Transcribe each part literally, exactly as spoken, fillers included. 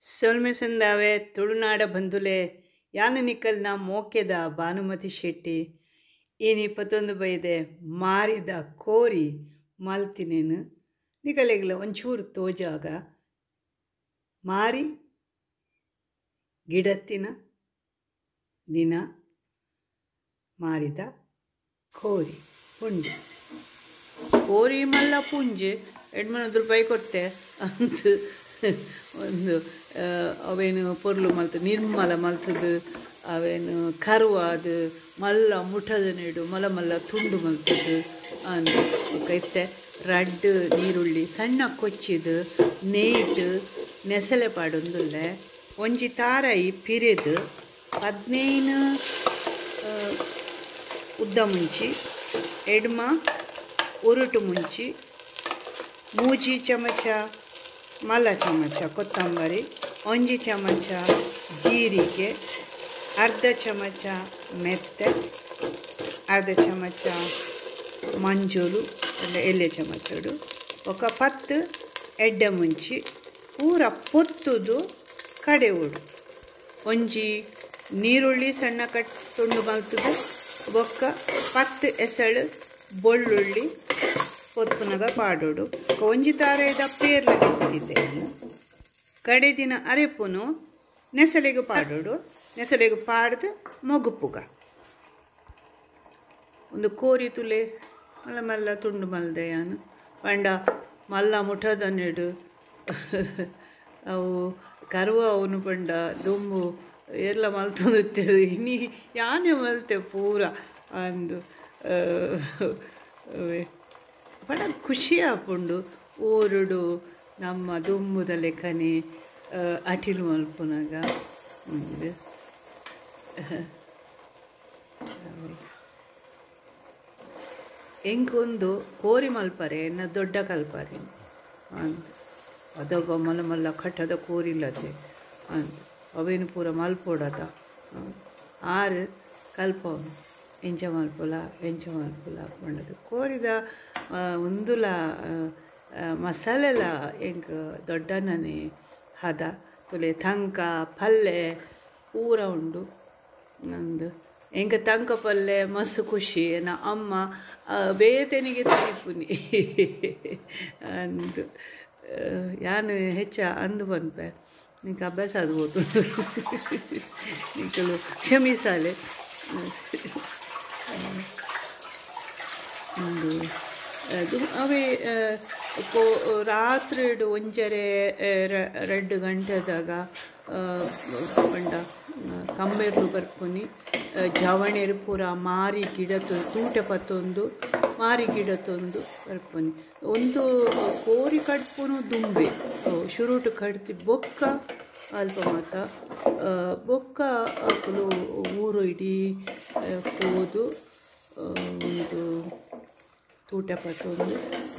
ಸೊಲ್ಮೆಸಂದಾವೆ ತುಳುನಾಡ ಬಂಧುಲೆ ಯಾನ ನಿಕ್ಕಲ್ನ ಮೋಕೆದ ಭಾನುಮತಿ ಶೆಟ್ಟಿ ಏನು ಇಪ್ಪತ್ತೊಂದು ಬೈದೆ ಮಾರಿದ ಕೋರಿ ಮಲ್ತಿನೇನು ನಿಕಲೆಗ್ಲ ಒಂಚೂರು ತೋಜಾಗ ಮಾರಿ ಗಿಡತ್ತಿನ ದಿನ ಮಾರಿದ ಕೋರಿ ಪುಂಜೆ ಕೋರಿ ಮಲ್ಲ ಪುಂಜೆ ಎರಡು ಮೂವತ್ತು ರೂಪಾಯಿ ಕೊಡ್ತೆ ಅಂತ ಒಂದು ಅವೇನು ಪೊರ್ಲು ಮಲ್ತು ನಿರ್ಮಲ ಮಲ್ತದು ಅವೇನು ಕರುವಾದು ಮಲ್ಲ ಮುಠದ ನೆಡು ಮಲ ಮಲ್ಲ ತುಂಡು ಮಲ್ತದು ಅಂದು ಕೈತೆ ರಡ್ಡು ನೀರುಳ್ಳಿ ಸಣ್ಣ ಕೊಚ್ಚಿದು ನೇಯ್ಟು ನೆಸಲೆ ಪಾಡೊಂದುಲ್ಲೆ ಒಂಜಿ ತಾರಾಯಿ ಪಿರಿದು ಹದಿನೈದು ಉದ್ದ ಮುಂಚಿ ಎಡ್ಮ ಉರುಟು ಮುಂಚಿ ಮೂಜಿ ಚಮಚ ಮಲ್ಲ ಚಮಚ ಕೊತ್ತಂಬರಿ ಒಂಜಿ ಚಮಚ ಜೀರಿಗೆ ಅರ್ಧ ಚಮಚ ಮೆತ್ತೆ ಅರ್ಧ ಚಮಚ ಮಂಜೂರು ಅಲ್ಲ ಎಲೆ ಚಮಚಡು ఒక ಪತ್ತು ಎಡ್ಡೆ ಮುಂಚಿ ಪೂರ ಪೊತ್ತುದು ಕಡೆ ಉಡು ಒಂಜಿ ನೀರುಳ್ಳಿ ಸಣ್ಣ ಕಟ್ ತುಂಡು ಮಲ್ತುದು ಬೊಕ್ಕ ಪತ್ತು ಎಸಳು ಬೆಳ್ಳುಳ್ಳಿ ಪೊತ್ತುನಗ ಪಾಡೋಡು ಒಂಜಿ ತಾರೆದ ಪೇರ್ಲಗಿದ್ದೆ ಕಡೆ ದಿನ ಅರೆಪುನು ನೆಸಲೆಗೆ ಪಾಡೋಡು ನೆಸಲೆಗೆ ಪಾಡ್ದು ಮೊಗುಪುಗ ಒಂದು ಕೋರಿ ತುಲೆ ಮಲ್ಲ ಮಲ್ಲ ತುಂಡು ಮಲ್ದೆ ಯಾನು ಪಂಡ ಮಲ್ಲ ಮುಠದ ನೆಡು ಅವು ಕರುವ ಅವನು ಪಂಡ ದುಂಬು ಎಲ್ಲ ಮಲ್ತೊಂದುತ್ತೇವೆ ಇನ್ನಿ ಯಾನೇ ಮಲ್ತೆ ಪೂರ ಅಂದು ಬಡ ಖುಷಿ ಆಪುಂಡು ಊರುಡು ನಮ್ಮ ದುಂಬುದ ಲೆಕ್ಕನೆ ಅಟಿಲು ಮಲ್ಪುನಾಗ ಎಂಕೊಂದು ಕೋರಿ ಮಲ್ಪರೆ ಎನ್ನ ದೊಡ್ಡ ಕಲ್ಪರೆ ಅಂದು ಅದಾಗ ಮಲ್ಲ ಮಲ್ಲ ಕಟ್ಟದ ಕೋರಿಲ್ಲದೆ ಅಂದು ಅವೇನು ಪೂರ ಮಲ್ಪೋಡದ ಆರು ಕಲ್ಪವನು ಎಂಚ ಮಲ್ಪುಲ ಎಂಚ ಮಲ್ಪುಲ ಪಂಡದು ಕೋರಿದ ಒಂದುಲ ಮಸಾಲೆಲ ಎಂಕ್ ದೊಡ್ಡನೇ ಹದ ತುಲೆ ತಂಕ ಪಲ್ಲೆ ಪೂರ ಉಂಡು ನಂದು ಎಂಕ ತಂಕ ಪಲ್ಲೆ ಮಸ್ಸು ಖುಷಿ ನ ಅಮ್ಮ ಬೇತೆನಿಗೆ ತನಿಪುನಿ ಅಂದು ಯಾನು ಹೆಚ್ಚ ಅಂದು ಬಂದ್ಪೆ ನಿಂಗೆ ಅಭ್ಯಾಸ ಅದು ಹೋತು ನಿಂಕಲು ಕ್ಷಮಿಸಾಲೆ ಒಂದು ಅದು ಅವೇ ಕೋ ರಾತ್ರಿ ಒಂಜರೆ ಎರಡು ಗಂಟೆದಾಗ ಪಂಡ ಕಂಬೆರ್ಲು ಬರ್ಪುನಿ ಜವಣೆರು ಪೂರ ಮಾರಿ ಗಿಡತು ತೂಟೆ ಪತ್ತೊಂದು ಮಾರಿ ಗಿಡತೊಂದು ಬರ್ಪುನಿ ಒಂದು ಕೋರಿ ಕಡ್ಪುನು ದುಂಬೆ ಶುರುಟು ಕಡ್ತಿ ಬೊಕ್ಕ ಅಲ್ಪ ಮಾತ ಬೊಕ್ಕ ಅಕ್ಕಲು ಊರು ಇಡೀ ಹೋದು ಒಂದು ತೂಟ ಪತ್ತೊಂದು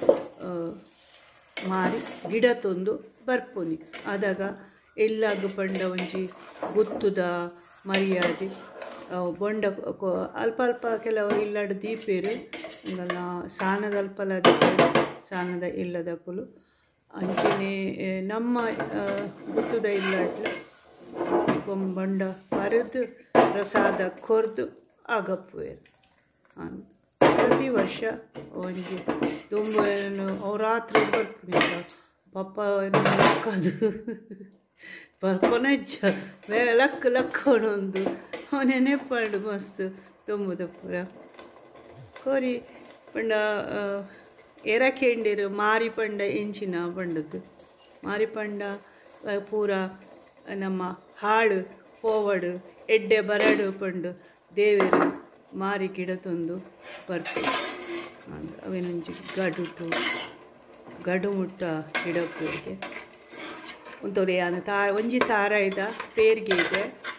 ಮಾರಿ ಗಿಡ ತೊಂದು ಬರ್ಪುನಿ ಆದಾಗ ಎಲ್ಲಾಗ ಪಂಡ ಒಂಜಿ ಗುತ್ತುದ ಮರ್ಯಾದೆ ಬೊಂಡ ಅಲ್ಪ ಅಲ್ಪ ಕೆಲವು ಇಲ್ಲಾಡು ದೀಪೇರು ಹಿಂಗೆಲ್ಲ ಸಾನದ ಅಲ್ಪಲ ದೀಪೇರು ಸಾನದ ಇಲ್ಲದಕ್ಕಲು ಅಂಚನೆ ನಮ್ಮ ಗುತ್ತುದ ಇಲ್ಲಾಡ್ಲ ಬೊಂಡ ಬರೆದು ಪ್ರಸಾದ ಕೊರ್ದು ಆಗಪ್ಪುವೇರು ಅಂದು ಪ್ರತಿ ವರ್ಷ ಒಂಜಿ ತುಂಬ ಏನು ಅವು ರಾತ್ರಿ ಬರ್ಪುನಿ ಪಪ್ಪ ಲಕ್ಕದು ಬರ್ಪೊನಜ್ಜ ಬೇ ಲಕ್ಕ ಲಕ್ಕೊಂಡೊಂದು ಅವನೇ ಪಂಡು ಮಸ್ತ್ ತುಂಬುದ ಪೂರ ಕೋರಿ ಪಂಡ ಎರಕೆಂಡಿರು ಮಾರಿ ಪಂಡ ಎಂಚಿನ ಪಂಡದು ಮಾರಿ ಪಂಡ ಪೂರ ನಮ್ಮ ಹಾಳು ಪೋವಡು ಎಡ್ಡೆ ಬರಡು ಪಂಡು ದೇವೇರು ಮಾರಿ ಗಿಡ ತಂದು ಬರ್ಪು ಅವೇನೊಂಜಿ ಗಡುಟು ಗಡು ಮುಟ್ಟ ಗಿಡಕ್ಕೆ ಒಂತೊಡೆ ಯಾನ ತಾ ಒಂಜಿ ತಾರ ಇದ್ದ ಪೇರಿಗೆ ಇದೆ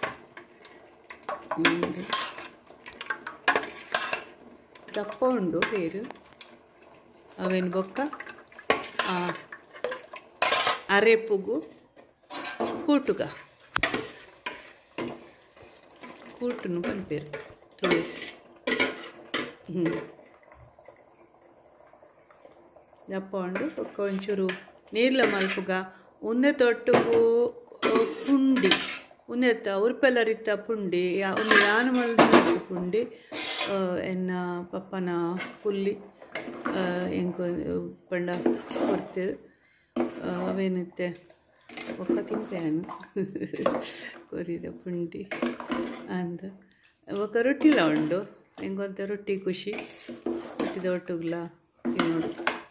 ದಪ್ಪ ಉಂಡು ಪೇರು ಅವೇನು ಬೊಕ್ಕ ಅರೆಪುಗು ಕೂಟುಗ ಕೂಟುನು ಪನ್ಪೇರು ತುಳು ಹ್ಞೂ ದಪ್ಪ ಉಂಡು ಬೊಕ್ಕ ಒಂಚೂರು ನೀರ್ಲ ಮಲ್ಪುಗ ಒಂದೇ ತೊಟ್ಟುಗು ಪುಂಡಿ ಉಂದೆತ್ತ ಉರ್ಪೆಲ್ಲರಿತ್ತ ಪುಂಡಿ ಒಂದು ಯಾನು ಮಲ್ದ ಪುಂಡಿ ಎನ್ನ ಪಪ್ಪನ ಪುಲ್ಲಿ ಎಂಕ ಪಂಡ ಕೊಡ್ತೇವೆ ಅವೇನುತ್ತೆ ಒಕ್ಕ ತಿಂಪೇನು ಕೊರಿದ ಪುಂಡಿ ಅಂದ ఒక ರೊಟ್ಟಿಲ ಉಂಡು ಎಂಗೊಂತ ರೊಟ್ಟಿ ಖುಷಿ ರೊಟ್ಟಿದ ಒಟ್ಟುಗ್ಲ ತಿನ್ನೋಡು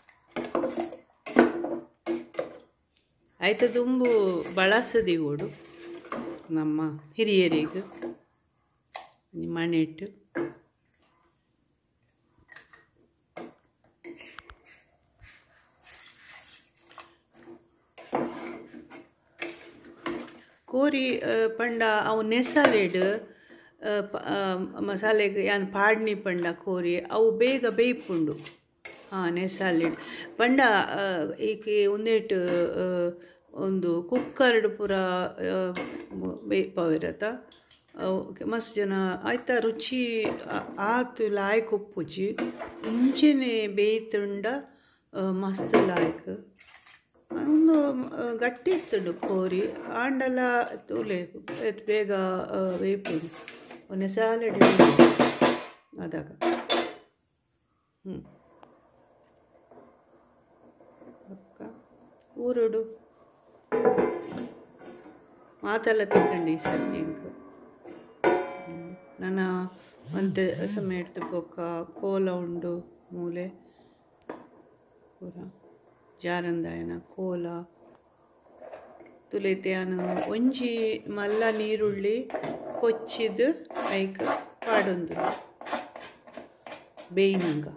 ಆಯ್ತು ತುಂಬು ಬಳಸದಿ ಓಡು ನಮ್ಮ ಹಿರಿಯರಿಗೆ ಮನೆ ಇಟ್ಟು ಕೋರಿ ಪಂಡ ಅವು ನೆಸಾಲೆಡ್ ಮಸಾಲೆಗೆ ಯಾನ್ ಪಾಡ್ನಿ ಪಂಡ ಕೋರಿ ಅವು ಬೇಗ ಬೇಯ್ಪುಂಡು ಹಾಂ ನೆಸಾಲೆಡ್ ಪಂಡ ಈಕೆ ಒಂದೇಟು ಒಂದು ಕುಕ್ಕರ್ಡ್ ಪೂರ ಬೇಯ್ಪವಿರತ್ತ ಮಸ್ತ್ ಜನ ಆಯ್ತಾ ರುಚಿ ಆತು ಲಾಯ್ಕ್ ಉಪ್ಪುಜಿ ಇಂಚೆನೆ ಬೇಯ್ತುಂಡ ಮಸ್ತ್ ಲಾಯ್ಕ್ ಒಂದು ಗಟ್ಟಿ ಇತ್ತುಂಡು ಕೋರಿ ಆಂಡಲ ತೂಲೆ ಬೇಗ ಬೇಯ್ಪುಂಡು ಒಂದೇ ಸ್ಯಾಲೆಡ್ ಅದಾಗ ಹ್ಞೂ ಅಕ್ಕ ಊರುಡು ಮಾತೆಲ್ಲ ತಿಳ್ಕೊಂಡು ಈ ಸರ್ತಿ ಇಂಕ ನನ್ನ ಒಂದು ಸಮಯ ಇಡ್ತು ಪೊಕ್ಕ ಕೋಲ ಉಂಡು ಮೂಲೆ ಪೂರ ಜಾರಂದಾಯನ ಕೋಲ ತುಲೈತೆ ನಾನು ಒಂಜಿ ಮಲ್ಲ ನೀರುಳ್ಳಿ ಕೊಚ್ಚಿದ್ದು ಐಕ್ ಪಾಡೊಂದು ಬೇಯ್ನಂಗ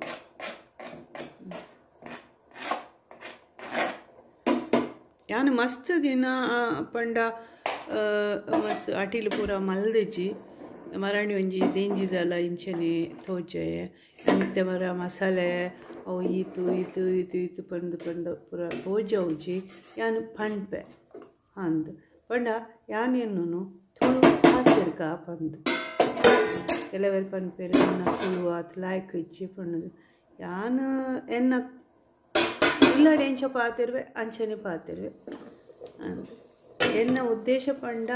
ಯಾನು ಮಸ್ತ್ ದಿನ ಪಂಡ ಮಸ್ತ್ ಅಟಿಲು ಪೂರ ಮಲ್ದಜಿ ಮರಣಿ ಒಂಜಿ ದೇಂಜಿದಲ್ಲ ಇಂಚನೆ ತೋಜೆ ಎಂತ ಮರ ಮಸಾಲೆ ಅವು ಈತು ಈತು ಈತು ಈತು ಪಂದು ಪಂಡು ಪೂರ ತೋಜವುಜಿ ಯಾನು ಪಂಡ್ಪೆ ಅಂದು ಪಂಡ ಯಾನೇನು ತುಳು ಹಾಕಿರ್ಕ ಪಂದು ಕೆಲವರು ಪಂಡ್ಪೇರು ಎನ್ನ ತುಳು ಆತು ಲಾಯ್ಕ್ ಇಚ್ಚಿ ಪಣ್ಣದು ಯಾನು ಎನ್ನ ಇಲ್ಲಾಡಿ ಎಂಚ ಪಾತಿರ್ವೆ ಅಂಚನೆ ಪಾತಿರ್ವೆ ಅಂದು ಎನ್ನ ಉದ್ದೇಶ ಪಂಡ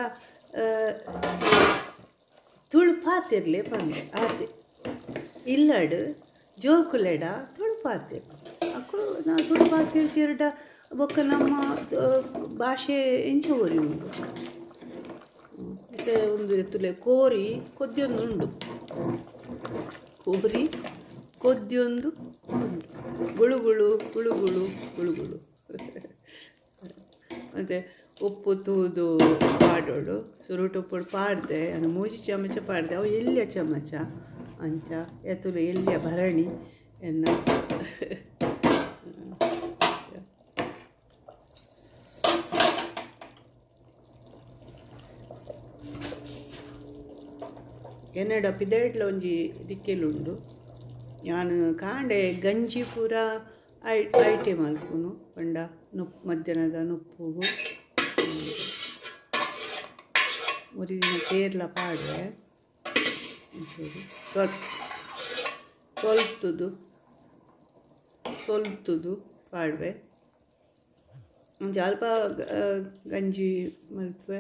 ತುಳು ಪಾತಿರ್ಲೆ ಪಂದೆ ಆತೆ ಇಲ್ಲಡು ಜೋಕುಲೆಡ ತುಳು ಪಾತಿರ್ ಅಕ್ಕು ನಾ ತುಳು ಪಾತಿರ್ ಚಿರಡ ಬೊಕ್ಕ ನಮ್ಮ ಭಾಷೆ ಎಂಚ ಓರಿ ಉಂಡು ಮತ್ತೆ ಒಂದು ತುಲೆ ಕೋರಿ ಕೊದ್ಯೊಂದು ಉಂಡು ಕೋರಿ ಕೊದ್ಯೊಂದು ಉಂಡು ಗುಳುಗುಳು ಗುಳುಗುಳು ಗುಳುಗುಳು ಮತ್ತು ಉಪ್ಪು ತೂದು ಪಾಡೋಡು ಸುರುಟು ಉಪ್ಪು ಪಾಡ್ದೆ ಅನ್ನು ಮೂಜಿ ಚಮಚ ಪಾಡ್ದೆ ಅವು ಎಲ್ಲಿಯ ಚಮಚ ಅಂಚ ಎತ್ತುಲು ಎಲ್ಲಿಯ ಭರಣಿ ಎನ್ನ ಎನ್ನಡ ಪಿದೆಡ್ಲ ಒಂಜಿ ದಿಕ್ಕೆಲುಂಡು ಯಾನು ಕಾಂಡೆ ಗಂಜಿ ಪೂರ ಐ ಐಟೆ ಮಲ್ಪುನು ಪಂಡ ನುಪ್ಪು ಮಧ್ಯಾಹ್ನದ ನುಪ್ಪುಗು ಮುರಿದಿನ ಕೇರ್ಲ ಪಾಡ್ರೆ ತೊಲ್ತುದು ತೊಲ್ತುದು ಪಾಡ್ವೆ ಒಂಜಿ ಅಲ್ಪ ಗಂಜಿ ಮಲ್ಪೆ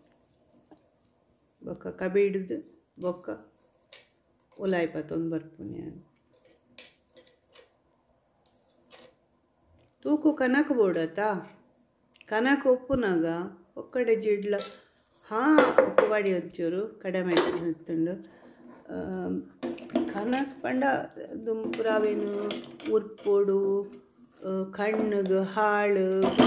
ಬೊಕ್ಕ ಕಬೀಡ್ದು ಬೊಕ್ಕ ಉಲಾಯಿ ಪತ್ತೊಂದು ಬರ್ಪುನೆ ತೂಕು ಕನಕ ಬೋಡತ್ತಾ ಕನಕ ಉಪ್ಪುನಾಗ ಒಕ್ಕಡೆ ಜಿಡ್ಲ ಹಾಂ ಉಪ್ಪು ಬಾಡಿ ಒಂಚೂರು ಕಡಿಮೆ ಇತ್ತುಂಡು ಕನಕ ಪಂಡ ದುಂಪುರಾವೇನು ಉರ್ಪೊಡು ಕಣ್ಣಗೆ ಹಾಳು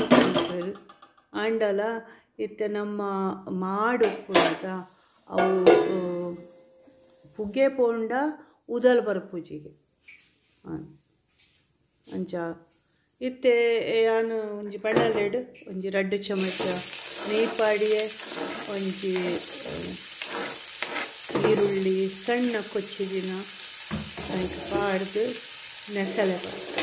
ಆಂಡಲ ಇತ್ತ ನಮ್ಮ ಮಾಡು ಉಪ್ಪುಂಡ ಅವು ಪುಗ್ಗೆ ಪೋಂಡ ಉದಲ್ ಬರ್ಪೂಜಿಗೆ ಹಾಂ ಅಂಚ ಇತ್ತೆ ಯಾನು ಒಂಜಿ ಪಂಡಲೆಡ್ ಒಂಜಿ ರಡ್ಡು ಚಮಚ ನೆಯ್ ಪಾಡಿಯೆ ಒಂಜಿ ಈರುಳ್ಳಿ ಸಣ್ಣ ಕೊಚ್ಚಿದಿನ ಅದಕ್ಕೆ ಪಾಡ್ದು ನೆಸಲೆ ಪಾಡ್ದು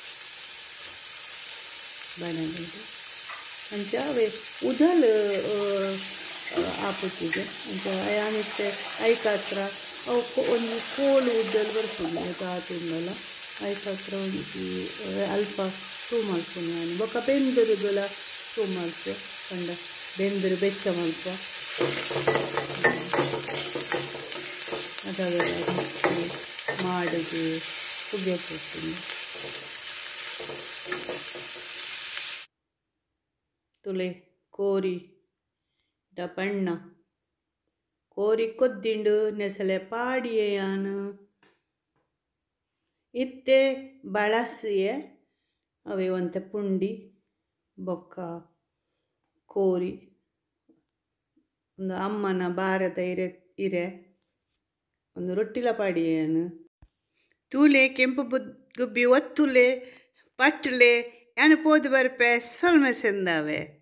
ಬಣಲಿದು ಅಂಚ ಅವೇ ಉದಲ್ ಆಪುತ್ತಿಗೆ ಅಂಚ ಯಾನಿತ್ತೆ ಐಕ ಹತ್ರ ಅವು ಒಂದು ಕೋಲು ಉದ್ದಲು ಬರ್ತದೆ ತಾತುಂಡಲ ಐಕ ಹತ್ರ ಒಂಜಿ ಅಲ್ಪ ತೂ ಮಲ್ಪುನೆ ನಾನು ಬೊಕ್ಕ ಬೆಂದರುದಲ ತೂ ಮಲ್ಪೆ ಪಂಡ ಬೆಂದರು ಬೆಚ್ಚ ಮಲ್ಪ ಅದಾದ ಮಾಡುದು ಕುದಿಯಕ್ಕಿಡ್ತೀನಿ. ತುಲೆ ಕೋರಿ ದ ಬಣ್ಣ ಕೋರಿ ಕೊದ್ದಿಂಡು ನೆಸಲೆ ಪಾಡಿಯೇಯಾನು ಇತ್ತೆ ಬಳಸಿಯೇ ಅವೇ ಒಂತೆ ಪುಂಡಿ ಬೊಕ್ಕ ಕೋರಿ ಒಂದು ಅಮ್ಮನ ಭಾರತ ಇರೆ ಇರೆ ಒಂದು ರೊಟ್ಟಿಲ ಪಾಡಿಯೇನು ತೂಲೆ ಕೆಂಪು ಬುದ್ ಗುಬ್ಬಿ ಒತ್ತುಲೆ ಪಟ್ಲೆ ಯಾನು ಪೋದು ಬರ್ಪೆ ಸೊಲ್ಮೆಸೆಂದಾವೆ.